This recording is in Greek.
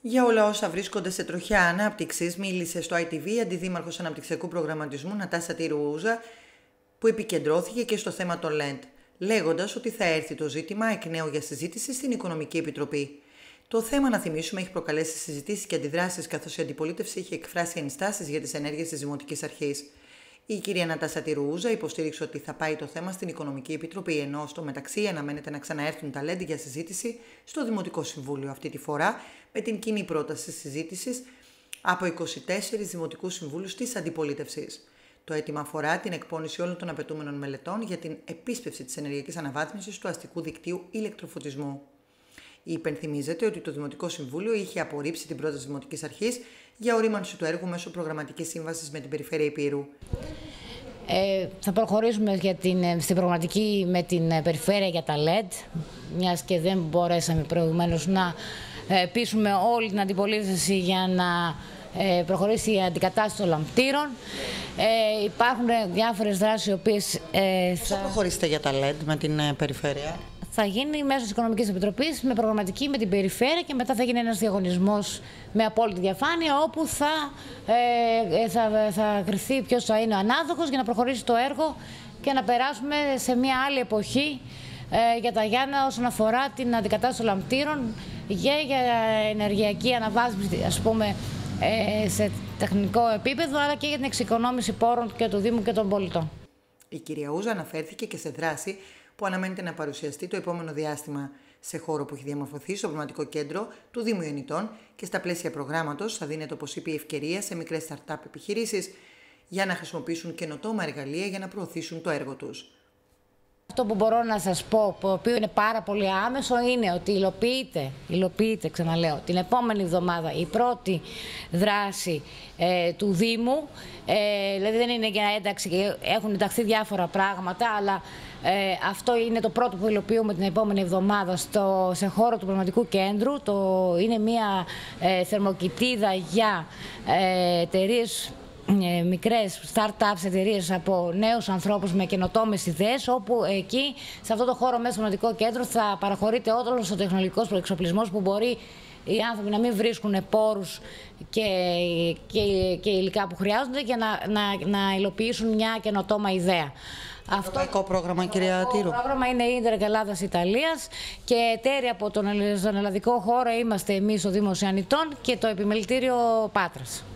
Για όλα όσα βρίσκονται σε τροχιά ανάπτυξης, μίλησε στο ITV η Αντιδήμαρχος Αναπτυξιακού Προγραμματισμού Νατάσα Τυρούζα, που επικεντρώθηκε και στο θέμα των ΛΕΝΤ, λέγοντας ότι θα έρθει το ζήτημα εκ νέου για συζήτηση στην Οικονομική Επιτροπή. Το θέμα, να θυμίσουμε, έχει προκαλέσει συζητήσεις και αντιδράσεις, καθώς η αντιπολίτευση είχε εκφράσει ενστάσεις για τις ενέργειες της Δημοτικής Αρχής. Η κυρία Νατάσα Τυρούζα υποστήριξε ότι θα πάει το θέμα στην Οικονομική Επιτροπή, ενώ στο μεταξύ αναμένεται να ξαναέρθουν τα ΛΕΝΤ για συζήτηση στο Δημοτικό Συμβούλιο, αυτή τη φορά με την κοινή πρόταση συζήτησης από 24 Δημοτικούς Συμβούλους της Αντιπολίτευσης. Το αίτημα αφορά την εκπόνηση όλων των απαιτούμενων μελετών για την επίσπευση της ενεργειακής αναβάθμισης του αστικού δικτύου ηλεκτροφωτισμού. Υπενθυμίζεται ότι το Δημοτικό Συμβούλιο είχε απορρίψει την πρόταση Δημοτικής Αρχής για ορίμανση του έργου μέσω προγραμματικής σύμβασης με την Περιφέρεια Ηπείρου. Θα προχωρήσουμε στην προγραμματική με την Περιφέρεια για τα ΛΕΝΤ, μιας και δεν μπορέσαμε προηγουμένως να πείσουμε όλη την αντιπολίτευση για να προχωρήσει η αντικατάσταση των λαμπτήρων. Υπάρχουν διάφορες δράσεις οι οποίες θα προχωρήσετε για τα ΛΕΝΤ με την Περιφέρεια. Θα γίνει μέσω της Οικονομικής Επιτροπής με προγραμματική με την Περιφέρεια και μετά θα γίνει ένας διαγωνισμός με απόλυτη διαφάνεια, όπου θα κριθεί ποιος θα είναι ο ανάδοχος για να προχωρήσει το έργο και να περάσουμε σε μια άλλη εποχή για τα Γιάννα όσον αφορά την αντικατάσταση των λαμπτήρων για ενεργειακή αναβάθμιση, ας πούμε, σε τεχνικό επίπεδο, αλλά και για την εξοικονόμηση πόρων και του Δήμου και των πολιτών. Η κυρία Ούζα αναφέρθηκε και σε δράση που αναμένεται να παρουσιαστεί το επόμενο διάστημα σε χώρο που έχει διαμορφωθεί στο Πνευματικό Κέντρο του Δήμου Ιωνιτών, και στα πλαίσια προγράμματος θα δίνεται, όπως είπε, η ευκαιρία σε μικρές startup επιχειρήσεις για να χρησιμοποιήσουν καινοτόμα εργαλεία για να προωθήσουν το έργο τους. Αυτό που μπορώ να σας πω, το οποίο είναι πάρα πολύ άμεσο, είναι ότι υλοποιείται, ξαναλέω, την επόμενη εβδομάδα η πρώτη δράση του Δήμου. Δηλαδή δεν είναι για ένταξη, έχουν ενταχθεί διάφορα πράγματα, αλλά αυτό είναι το πρώτο που υλοποιούμε την επόμενη εβδομάδα σε χώρο του Πνευματικού Κέντρου. Είναι μια θερμοκοιτίδα για εταιρείες, μικρές start-ups εταιρείες από νέους ανθρώπους με καινοτόμες ιδέες, όπου εκεί, σε αυτό το χώρο μέσα στο Πνευματικό Κέντρο, θα παραχωρείται όλος ο τεχνολογικός προεξοπλισμός που μπορεί οι άνθρωποι να μην βρίσκουν πόρους και υλικά που χρειάζονται για να υλοποιήσουν μια καινοτόμα ιδέα. Αυτό το πρόγραμμα, κυρία Τύρου. Το πρόγραμμα είναι η Ίντερ Ελλάδας-Ιταλίας και εταίροι από τον ελλαδικό χώρο είμαστε εμείς ο Δήμος Ιωνιτών και το Επιμελητήριο Πάτρας.